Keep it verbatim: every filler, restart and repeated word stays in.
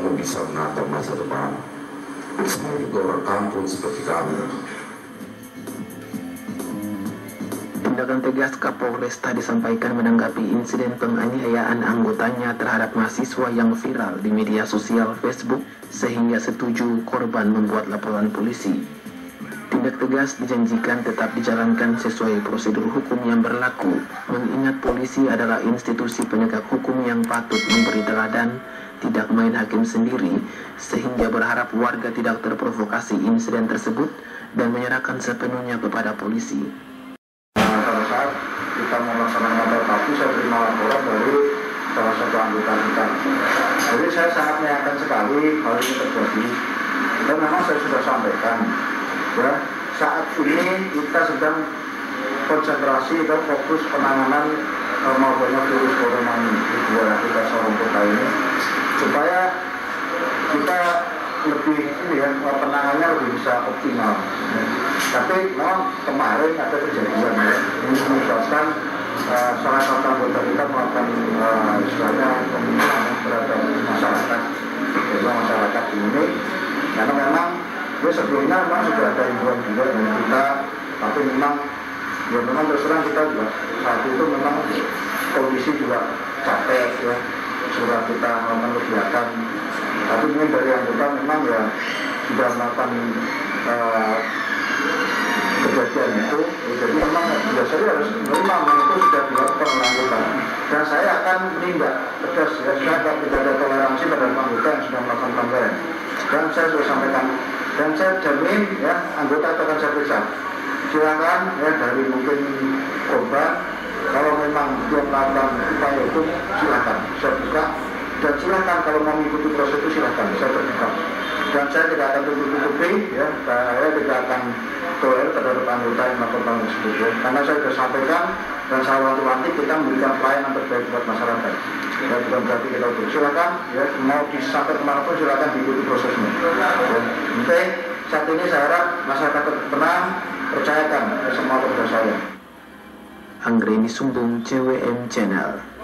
kamu bisa menatap masa depan. Saya juga orang kampung seperti kamu. Tindakan tegas Kapolresta disampaikan menanggapi insiden penganiayaan anggotanya terhadap mahasiswa yang viral di media sosial Facebook sehingga setuju korban membuat laporan polisi. Tindak tegas dijanjikan tetap dijalankan sesuai prosedur hukum yang berlaku, mengingat polisi adalah institusi penegak hukum yang patut memberi teladan, tidak main hakim sendiri, sehingga berharap warga tidak terprovokasi insiden tersebut dan menyerahkan sepenuhnya kepada polisi. Pada saat kita melaksanakan operasi, saya terima laporan dari salah satu anggota kita. Jadi saya sangat menyayangkan sekali hal ini terjadi. Dan memang saya sudah sampaikan, ya, saat ini kita sedang konsentrasi dan fokus penanganan uh, maupun virus corona ini di dua kita seorang kota ini, supaya kita lebih ini ya, penanganannya lebih bisa optimal. Ya. Tapi memang kemarin ada kejadian ya, ini menyebabkan uh, salah satu anggota kita melakukan uh, istilahnya pembunuhan terhadap masyarakat, yaitu masyarakat ini, karena memang ya sebelumnya memang sudah ada himbauan juga dari kita, tapi memang ya memang terus terang kita juga saat itu memang kondisi juga capek ya, sudah kita melakukan kegiatan, tapi mungkin dari anggota memang ya sudah melakukan uh, kejadian itu, ya, jadi memang biasanya harus memang itu sudah dilakukan oleh anggota, dan saya akan menindak tegas ya, saya akan tidak ada toleransi pada anggota yang sudah melakukan pelanggaran, dan saya sudah sampaikan, dan saya jamin ya anggota akan saya periksa. Silakan ya dari mungkin korban, kalau memang dia melakukan upaya hukum silakan saya buka, dan silakan kalau mau mengikuti proses itu silakan saya terbuka, dan saya tidak akan tutup-tutupi ya, saya tidak akan toleran terhadap anggota yang melakukan hal tersebut ya. Karena saya sudah sampaikan dan saya wanti-wanti kita memberikan pelayanan terbaik buat masyarakat ya, bukan berarti kita utuh. Silakan ya, mau disampai kemanapun silakan diikuti prosesnya ya. Penting saat ini saya harap masyarakat tenang, percayakan ya, semua kepada saya. Anggreni Sumbung, C W M Channel.